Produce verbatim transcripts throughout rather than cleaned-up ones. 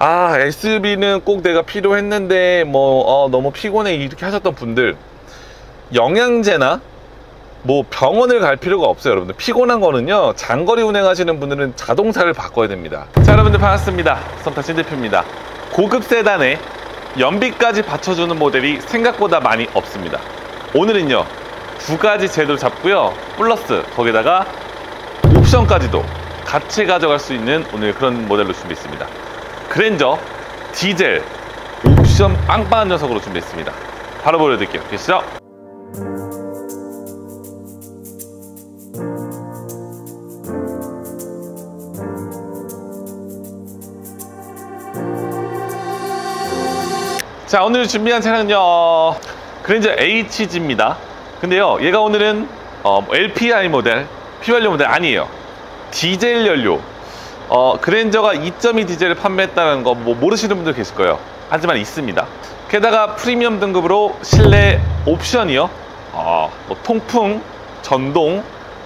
아, 에스유브이는 꼭 내가 필요했는데 뭐 어, 너무 피곤해 이렇게 하셨던 분들, 영양제나 뭐 병원을 갈 필요가 없어요. 여러분들 피곤한 거는요, 장거리 운행하시는 분들은 자동차를 바꿔야 됩니다. 자, 여러분들 반갑습니다. 썸타 신대표입니다. 고급 세단에 연비까지 받쳐주는 모델이 생각보다 많이 없습니다. 오늘은요 두 가지 제도를 잡고요, 플러스 거기다가 옵션까지도 같이 가져갈 수 있는 오늘 그런 모델로 준비했습니다. 그랜저 디젤 옵션 빵빵한 녀석으로 준비했습니다. 바로 보여드릴게요. 계시죠? 자, 오늘 준비한 차량은요 그랜저 에이치지입니다. 근데요 얘가 오늘은 어, 엘피아이 모델, 휘발유 모델 아니에요. 디젤 연료. 어, 그랜저가 이 점 이 디젤을 판매했다는 거 뭐 모르시는 분들 계실 거예요. 하지만 있습니다. 게다가 프리미엄 등급으로 실내 옵션이요, 어, 뭐 통풍, 전동,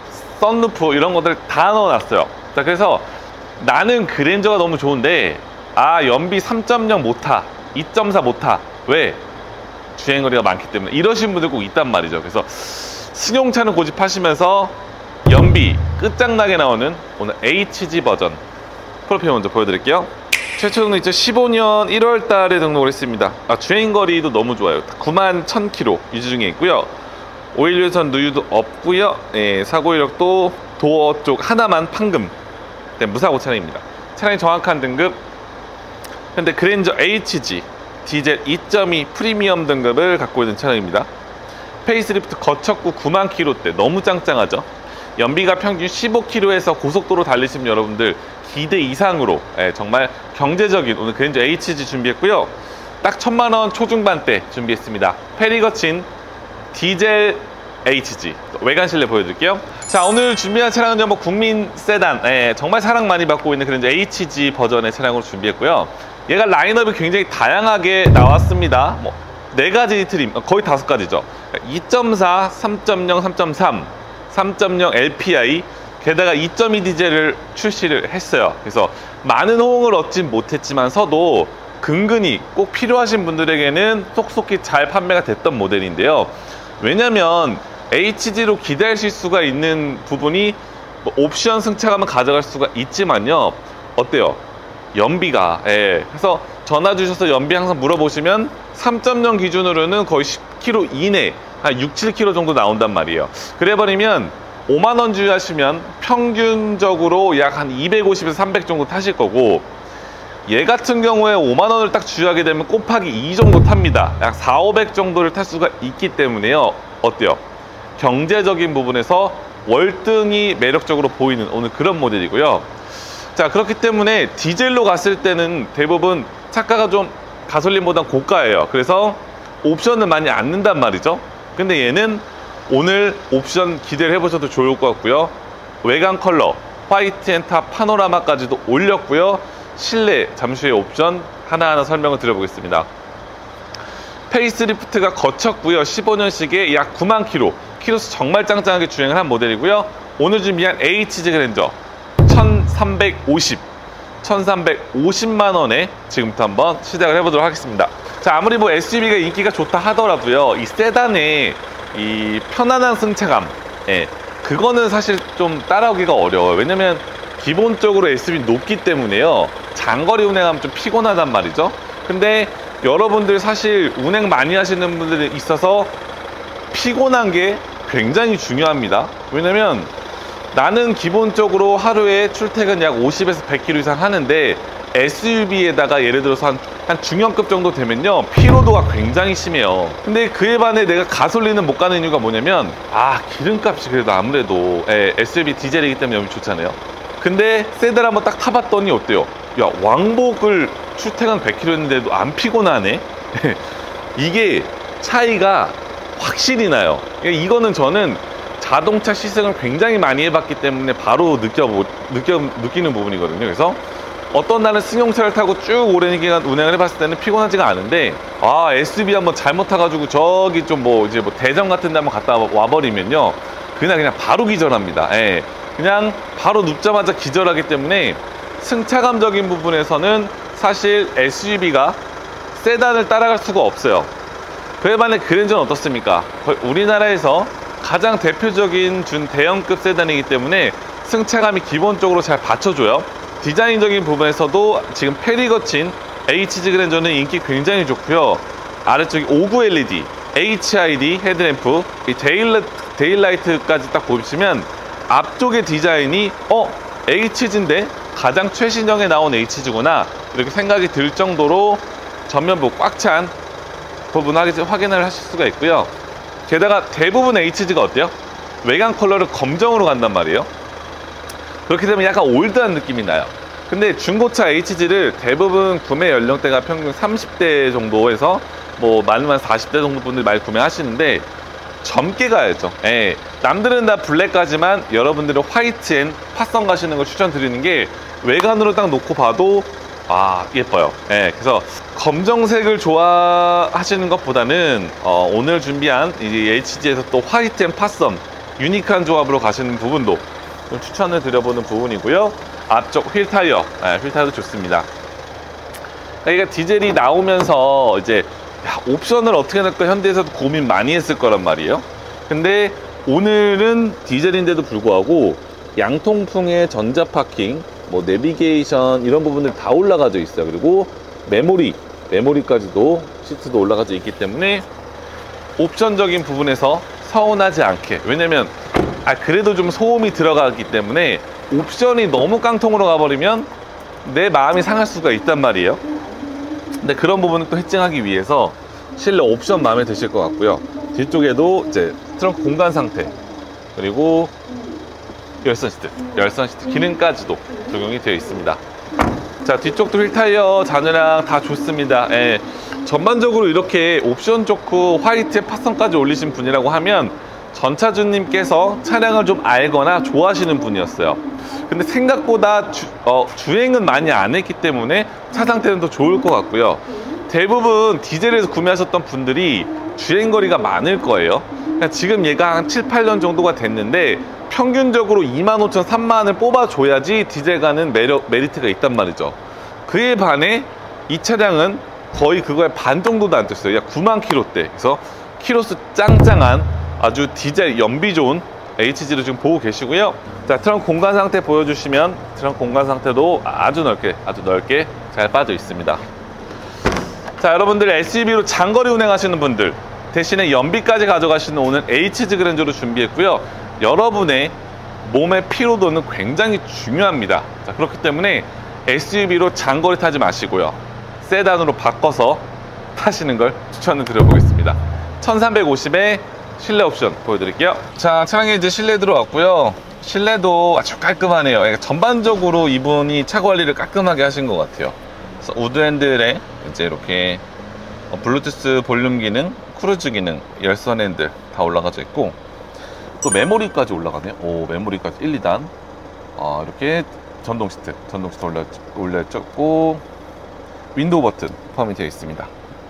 썬루프 이런 것들 다 넣어놨어요. 자, 그래서 나는 그랜저가 너무 좋은데 아 연비 삼 점 영 못타, 이 점 사 못타. 왜? 주행거리가 많기 때문에. 이러신 분들 꼭 있단 말이죠. 그래서 승용차는 고집하시면서 연비 끝장나게 나오는 오늘 에이치지 버전 프로필 먼저 보여드릴게요. 최초 등록 이천십오 년 일월 달에 등록을 했습니다. 아, 주행거리도 너무 좋아요. 구만 천 킬로미터 유지 중에 있고요. 오일 유선 누유도 없고요. 예, 사고 이력도 도어 쪽 하나만 판금. 네, 무사고 차량입니다. 차량이 정확한 등급 현대 그랜저 에이치지 디젤 이 점 이 프리미엄 등급을 갖고 있는 차량입니다. 페이스리프트 거쳤고 구만 킬로미터대 너무 짱짱하죠. 연비가 평균 십오 킬로미터에서 고속도로 달리시면 여러분들 기대 이상으로, 예, 정말 경제적인 오늘 그랜저 에이치지 준비했고요. 딱 천만 원 초중반대 준비했습니다. 페리 거친 디젤 에이치지 외관 실내 보여드릴게요. 자, 오늘 준비한 차량은 뭐 국민 세단, 예, 정말 사랑 많이 받고 있는 그랜저 에이치지 버전의 차량으로 준비했고요. 얘가 라인업이 굉장히 다양하게 나왔습니다. 뭐 네 가지 트림, 거의 다섯 가지죠. 이 점 사, 삼 점 영, 삼 점 삼, 삼 점 영 엘피아이, 게다가 이 점 이 디젤을 출시를 했어요. 그래서 많은 호응을 얻진 못했지만서도 근근히 꼭 필요하신 분들에게는 속속히 잘 판매가 됐던 모델인데요. 왜냐면 에이치지로 기대하실 수가 있는 부분이 뭐 옵션 승차감을 가져갈 수가 있지만요, 어때요? 연비가, 예. 그래서 전화 주셔서 연비 항상 물어보시면 삼 점 영 기준으로는 거의 십 킬로미터 이내, 한 육, 칠 킬로미터 정도 나온단 말이에요. 그래버리면 오만 원 주유하시면 평균적으로 약 한 이백오십에서 삼백 정도 타실 거고, 얘 같은 경우에 오만 원을 딱 주유하게 되면 곱하기 이 정도 탑니다. 약 사오백 정도를 탈 수가 있기 때문에요. 어때요? 경제적인 부분에서 월등히 매력적으로 보이는 오늘 그런 모델이고요. 자, 그렇기 때문에 디젤로 갔을 때는 대부분 차가가 좀 가솔린보다 고가예요. 그래서 옵션을 많이 안 넣는단 말이죠. 근데 얘는 오늘 옵션 기대를 해보셔도 좋을 것 같고요. 외관 컬러 화이트 앤 탑 파노라마까지도 올렸고요. 실내 잠시 후에 옵션 하나하나 설명을 드려보겠습니다. 페이스리프트가 거쳤고요. 십오 년식에 약 구만 킬로미터, 키로수 정말 짱짱하게 주행을 한 모델이고요. 오늘 준비한 에이치지 그랜저 천삼백오십, 천삼백오십만 원에 지금부터 한번 시작을 해보도록 하겠습니다. 자, 아무리 뭐 에스유브이가 인기가 좋다 하더라도요, 이 세단의 이 편안한 승차감, 예, 그거는 사실 좀 따라오기가 어려워요. 왜냐면 기본적으로 에스유브이 높기 때문에요, 장거리 운행하면 좀 피곤하단 말이죠. 근데 여러분들 사실 운행 많이 하시는 분들이 있어서 피곤한 게 굉장히 중요합니다. 왜냐면 나는 기본적으로 하루에 출퇴근 약 오십에서 백 킬로미터 이상 하는데 에스유브이에다가 예를 들어서 한, 한 중형급 정도 되면요 피로도가 굉장히 심해요. 근데 그에 반해 내가 가솔린은 못 가는 이유가 뭐냐면 아 기름값이 그래도 아무래도 에, 에스유브이 디젤이기 때문에 여기 좋잖아요. 근데 세단 한번 딱 타봤더니 어때요? 야, 왕복을 출퇴근 백 킬로미터 했는데도 안 피곤하네. 이게 차이가 확실히 나요. 이거는 저는 자동차 시승을 굉장히 많이 해봤기 때문에 바로 느껴보, 느껴, 느끼는 부분이거든요. 그래서 어떤 날은 승용차를 타고 쭉 오랜 기간 운행을 해봤을 때는 피곤하지가 않은데, 아 에스유브이 한번 잘못 타가지고 저기 좀 뭐 이제 뭐 대전 같은 데 한번 갔다 와버리면요 그날 그냥 바로 기절합니다. 예. 그냥 바로 눕자마자 기절하기 때문에 승차감적인 부분에서는 사실 에스유브이가 세단을 따라갈 수가 없어요. 그에 반해 그랜저는 어떻습니까? 거의 우리나라에서 가장 대표적인 준 대형급 세단이기 때문에 승차감이 기본적으로 잘 받쳐줘요. 디자인적인 부분에서도 지금 펠이 거친 에이치지 그랜저는 인기 굉장히 좋고요. 아래쪽이 오구 엘이디, 에이치아이디 헤드램프, 이 데일라, 데일라이트까지 딱 보시면 앞쪽의 디자인이 어? 에이치지인데 가장 최신형에 나온 에이치지구나 이렇게 생각이 들 정도로 전면부 꽉 찬 부분 확인을 하실 수가 있고요. 게다가 대부분 에이치지가 어때요? 외관 컬러를 검정으로 간단 말이에요. 그렇게 되면 약간 올드한 느낌이 나요. 근데 중고차 에이치지를 대부분 구매 연령대가 평균 삼십 대 정도에서 뭐 많으면 사십 대 정도 분들이 많이 구매하시는데 젊게 가야죠. 예. 남들은 다 블랙까지만 여러분들은 화이트 앤 팥성 가시는 걸 추천드리는 게 외관으로 딱 놓고 봐도 아 예뻐요. 예. 그래서 검정색을 좋아하시는 것보다는 어, 오늘 준비한 이 에이치지에서 또 화이트 앤 팥성 유니크한 조합으로 가시는 부분도 좀 추천을 드려보는 부분이고요. 앞쪽 휠 타이어, 예, 휠 타이어도 좋습니다. 그러니까 디젤이 나오면서 이제 야, 옵션을 어떻게 낼까 현대에서도 고민 많이 했을 거란 말이에요. 근데 오늘은 디젤인데도 불구하고 양통풍의 전자 파킹, 뭐 내비게이션 이런 부분들 다 올라가져 있어요. 그리고 메모리, 메모리까지도 시트도 올라가져 있기 때문에 옵션적인 부분에서 서운하지 않게, 왜냐면 아 그래도 좀 소음이 들어가기 때문에 옵션이 너무 깡통으로 가버리면 내 마음이 상할 수가 있단 말이에요. 근데 그런 부분을 또 해칭하기 위해서 실내 옵션 마음에 드실 것 같고요. 뒤쪽에도 이제 트렁크 공간 상태, 그리고 열선 시트, 열선 시트 기능까지도 적용이 되어 있습니다. 자, 뒤쪽도 휠 타이어 잔해랑 다 좋습니다. 예. 전반적으로 이렇게 옵션 좋고 화이트에 팥성까지 올리신 분이라고 하면 전차주님께서 차량을 좀 알거나 좋아하시는 분이었어요. 근데 생각보다 주, 어, 주행은 많이 안 했기 때문에 차 상태는 더 좋을 것 같고요. 대부분 디젤에서 구매하셨던 분들이 주행거리가 많을 거예요. 그러니까 지금 얘가 한 칠, 팔 년 정도가 됐는데 평균적으로 이만 오천, 삼만을 뽑아줘야지 디젤 가는 매력, 메리트가 있단 말이죠. 그에 반해 이 차량은 거의 그거의 반 정도도 안 됐어요. 약 구만 킬로대. 그래서 키로수 짱짱한 아주 디젤 연비 좋은 에이치지를 지금 보고 계시고요. 자, 트렁크 공간 상태 보여주시면 트렁크 공간 상태도 아주 넓게 아주 넓게 잘 빠져 있습니다. 자, 여러분들 에스유브이로 장거리 운행하시는 분들 대신에 연비까지 가져가시는 오늘 에이치지 그랜저로 준비했고요. 여러분의 몸의 피로도는 굉장히 중요합니다. 자, 그렇기 때문에 에스유브이로 장거리 타지 마시고요. 세단으로 바꿔서 타시는 걸 추천을 드려보겠습니다. 천삼백오십에 실내 옵션 보여드릴게요. 자, 차량에 이제 실내 들어왔고요. 실내도 아주 깔끔하네요. 전반적으로 이분이 차 관리를 깔끔하게 하신 것 같아요. 그래서 우드 핸들에 이제 이렇게 블루투스 볼륨 기능, 크루즈 기능, 열선 핸들 다 올라가져 있고, 또 메모리까지 올라가네요. 오, 메모리까지 일, 이 단. 어, 이렇게 전동 시트, 전동 시트 올려, 올려졌고, 윈도우 버튼 포함이 되어 있습니다.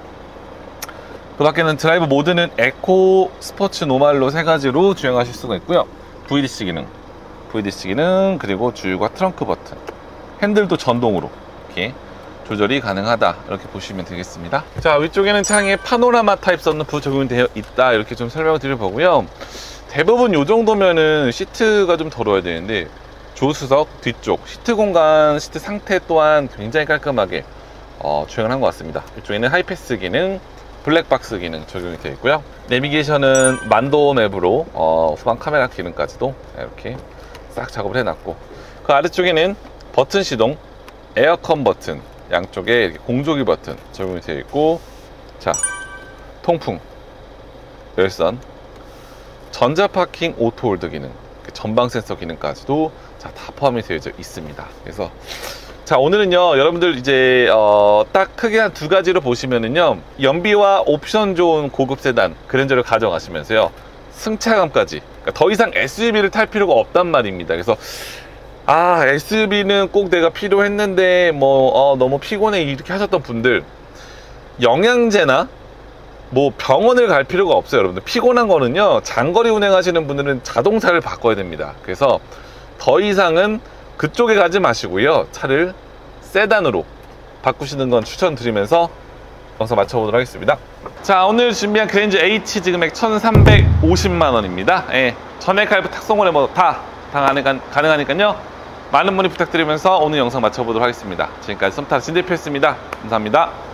그 밖에는 드라이브 모드는 에코, 스포츠, 노말로 세 가지로 주행하실 수가 있고요. 브이디씨 기능, 브이디씨 기능, 그리고 주유과 트렁크 버튼, 핸들도 전동으로 이렇게 조절이 가능하다, 이렇게 보시면 되겠습니다. 자, 위쪽에는 차량에 파노라마 타입 썬루프 적용이 되어 있다, 이렇게 좀 설명을 드려보고요. 대부분 이 정도면은 시트가 좀 더러워야 되는데 조수석 뒤쪽 시트 공간, 시트 상태 또한 굉장히 깔끔하게 어, 주행을 한 것 같습니다. 이쪽에는 하이패스 기능, 블랙박스 기능 적용이 되어 있고요. 내비게이션은 만도 맵으로 어, 후방 카메라 기능까지도 이렇게 싹 작업을 해놨고, 그 아래쪽에는 버튼 시동, 에어컨 버튼, 양쪽에 이렇게 공조기 버튼 적용이 되어 있고, 자, 통풍, 열선, 전자파킹 오토홀드 기능, 전방 센서 기능까지도 자, 다 포함이 되어 있습니다. 그래서 자, 오늘은요 여러분들 이제 어, 딱 크게 한 두 가지로 보시면은요, 연비와 옵션 좋은 고급 세단 그랜저를 가져가시면서요 승차감까지, 그러니까 더 이상 에스유브이를 탈 필요가 없단 말입니다. 그래서 아, 에스유브이는 꼭 내가 필요했는데 뭐 어, 너무 피곤해 이렇게 하셨던 분들, 영양제나 뭐 병원을 갈 필요가 없어요. 여러분들 피곤한 거는요, 장거리 운행하시는 분들은 자동차를 바꿔야 됩니다. 그래서 더 이상은 그쪽에 가지 마시고요, 차를 세단으로 바꾸시는 건 추천드리면서 영상 마쳐보도록 하겠습니다. 자, 오늘 준비한 그랜저 H 지금액 천삼백오십만 원입니다. 예, 전액 할부 탁송을 뭐 다 가능하니까요. 많은 문의 부탁드리면서 오늘 영상 마쳐보도록 하겠습니다. 지금까지 썸타 진 대표였습니다. 감사합니다.